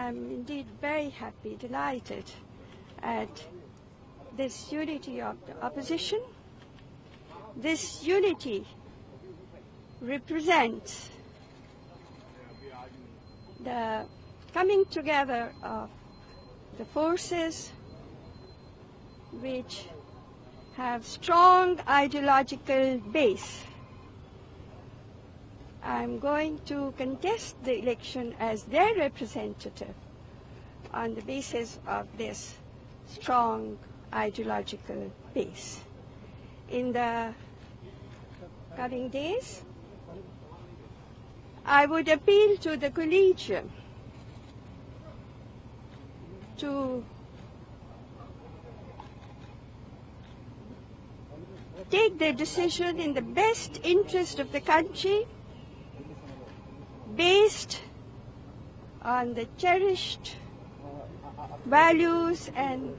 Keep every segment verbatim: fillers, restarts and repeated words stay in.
I'm indeed very happy, delighted at this unity of the opposition. This unity represents the coming together of the forces which have strong ideological base. I'm going to contest the election as their representative on the basis of this strong ideological base. In the coming days, I would appeal to the collegium to take their decision in the best interest of the country, based on the cherished values and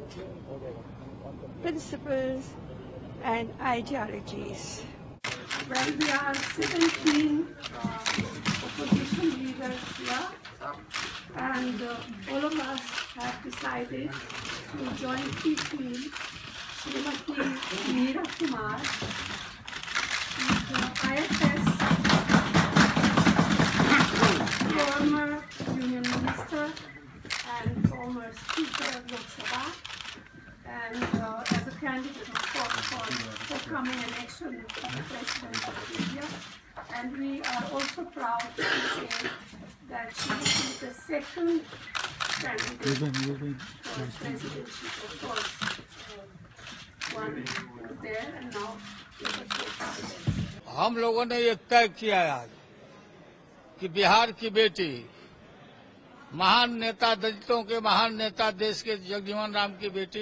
principles and ideologies. Well, we are seventeen uh, opposition leaders here, and uh, all of us have decided to jointly team Srimati Meera Kumar, the I F S former Union Minister and former Speaker of Lok Sabha, and uh, as a candidate of course for becoming an election of the President of India. And we are also proud to say that she is the second candidate for presidency. Of course, uh, one was there and now the president. हम लोगों ने ये तय किया आज कि बिहार की बेटी, महान नेता, दलितों के महान नेता, देश के जगजीवन राम की बेटी,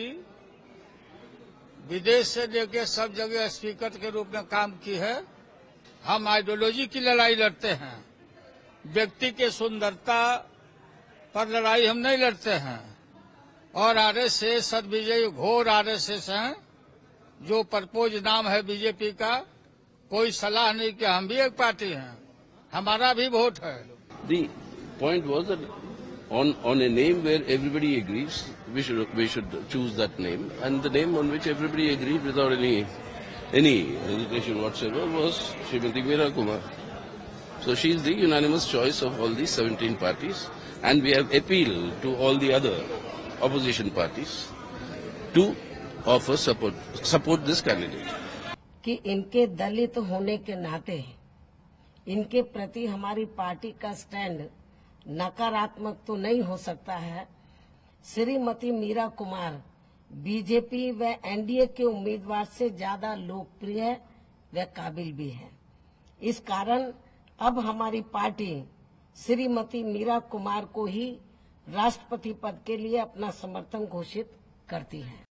विदेश से लेकर सब जगह स्पीकर के रूप में काम की है। हम आइडियोलॉजी की लड़ाई लड़ते हैं, व्यक्ति के सुंदरता पर लड़ाई हम नहीं लड़ते हैं। और आरएसएस सदविजय घोर आरएसएस हैं, जो परपोज नाम है बीजेपी का, कोई सलाह नहीं कि हम भी एक पार्टी हैं, हमारा भी वोट है। The point was that on on a name where everybody agrees, we should we should choose that name, and the name on which everybody agreed without any any hesitation whatsoever was Srimati Meera Kumar. So she is the unanimous choice of all these seventeen parties, and we have appealed to all the other opposition parties to offer support support this candidate. कि इनके दलित होने के नाते इनके प्रति हमारी party का stand नकारात्मक तो नहीं हो सकता है। श्रीमती मीरा कुमार बीजेपी व एनडीए के उम्मीदवार से ज्यादा लोकप्रिय व काबिल भी है। इस कारण अब हमारी पार्टी श्रीमती मीरा कुमार को ही राष्ट्रपति पद के लिए अपना समर्थन घोषित करती है।